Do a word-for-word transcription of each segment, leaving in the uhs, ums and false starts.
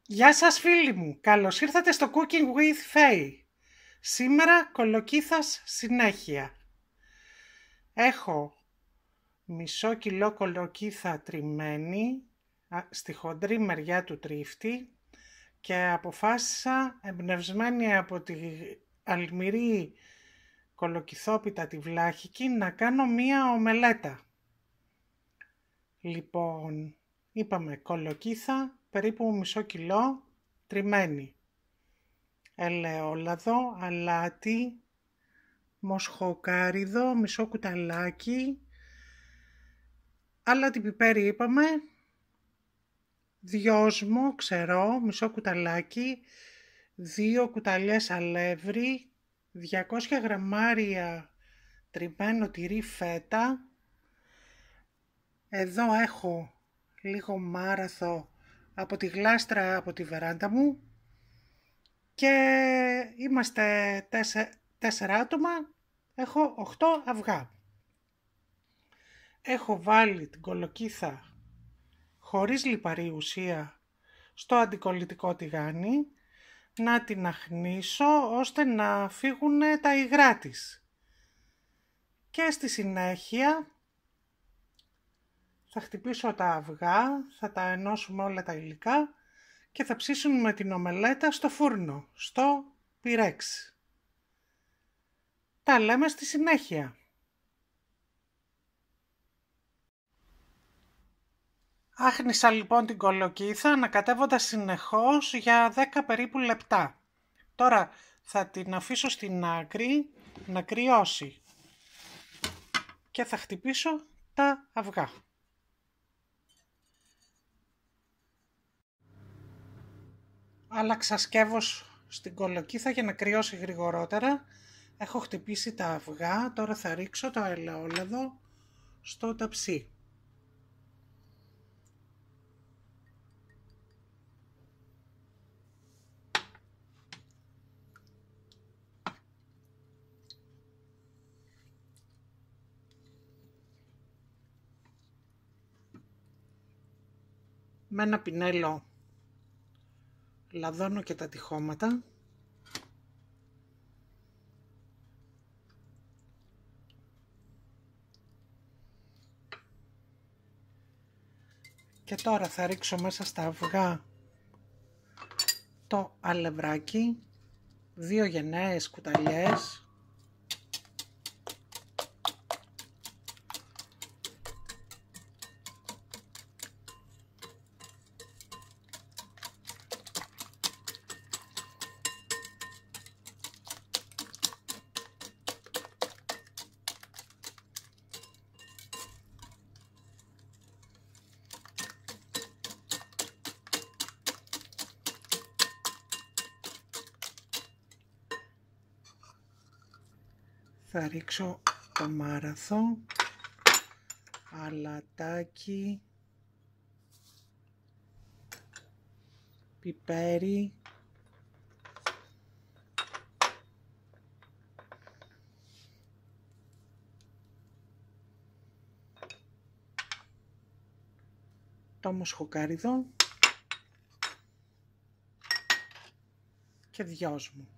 Γεια σας φίλοι μου, καλώς ήρθατε στο Cooking with Faye. Σήμερα κολοκύθας συνέχεια. Έχω μισό κιλό κολοκύθα τριμμένη στη χοντρή μεριά του τρίφτη και αποφάσισα, εμπνευσμένη από τη αλμυρή κολοκυθόπιτα τη βλάχικη, να κάνω μία ομελέτα. Λοιπόν, είπαμε κολοκύθα, περίπου μισό κιλό, τριμμένη. Ελαιόλαδο, αλάτι, μοσχοκάριδο, μισό κουταλάκι, αλάτι πιπέρι είπαμε, δυόσμο, ξερό, μισό κουταλάκι, δύο κουταλιές αλεύρι, διακόσια γραμμάρια τριμμένο τυρί φέτα. Εδώ έχω λίγο μάραθο από τη γλάστρα από τη βεράντα μου και είμαστε τέσσε, τέσσερα άτομα, έχω οκτώ αυγά. Έχω βάλει την κολοκύθα χωρίς λιπαρή ουσία στο αντικολλητικό τηγάνι να την αχνίσω ώστε να φύγουν τα υγρά της. Και στη συνέχεια θα χτυπήσω τα αυγά, θα τα ενώσουμε όλα τα υλικά και θα ψήσουμε την ομελέτα στο φούρνο, στο πυρέξ. Τα λέμε στη συνέχεια. Άχνησα λοιπόν την κολοκύθα ανακατεύοντας συνεχώς για δέκα περίπου λεπτά. Τώρα θα την αφήσω στην άκρη να κρυώσει και θα χτυπήσω τα αυγά. Άλλαξα σκεύος στην κολοκύθα για να κρυώσει γρηγορότερα. Έχω χτυπήσει τα αυγά, τώρα θα ρίξω το ελαιόλαδο στο ταψί. Με ένα πινέλο λαδώνω και τα τυχώματα. Και τώρα θα ρίξω μέσα στα αυγά το αλευράκι, δύο γενναίες κουταλιές, θα ρίξω το μάραθο, αλατάκι, πιπέρι, το μοσχοκάριδο και δυόσμο.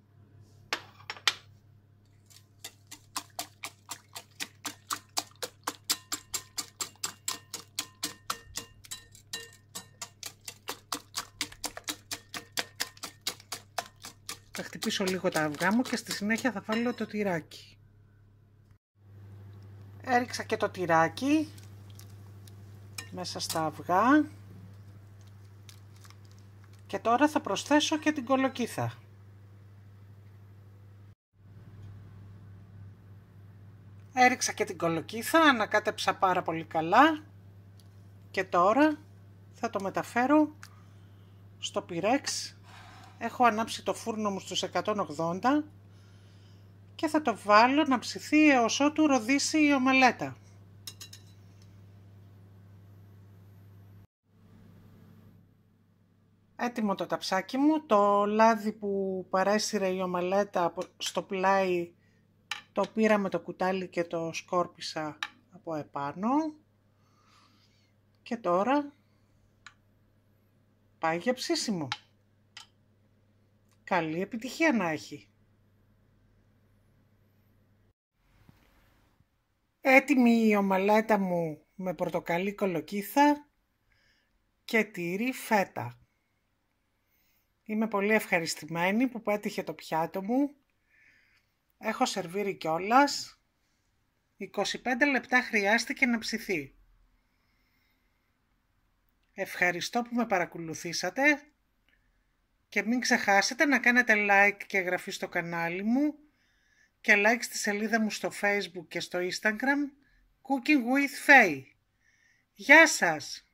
Θα χτυπήσω λίγο τα αυγά μου και στη συνέχεια θα βάλω το τυράκι. Έριξα και το τυράκι μέσα στα αυγά και τώρα θα προσθέσω και την κολοκύθα. Έριξα και την κολοκύθα, ανακάτεψα πάρα πολύ καλά και τώρα θα το μεταφέρω στο πυρέξ. Έχω ανάψει το φούρνο μου στους εκατόν ογδόντα και θα το βάλω να ψηθεί έως ότου ροδίσει η ομελέτα. Έτοιμο το ταψάκι μου, το λάδι που παρέσυρε η ομελέτα στο πλάι το πήρα με το κουτάλι και το σκόρπισα από επάνω και τώρα πάει για ψήσιμο. Καλή επιτυχία να έχει. Έτοιμη η ομαλέτα μου με πορτοκαλί κολοκύθα και τυρί φέτα. Είμαι πολύ ευχαριστημένη που πέτυχε το πιάτο μου. Έχω σερβίρει κιόλας. είκοσι πέντε λεπτά χρειάστηκε να ψηθεί. Ευχαριστώ που με παρακολουθήσατε και μην ξεχάσετε να κάνετε like και εγγραφή στο κανάλι μου και like στη σελίδα μου στο Facebook και στο Instagram Cooking with Faye. Γεια σας!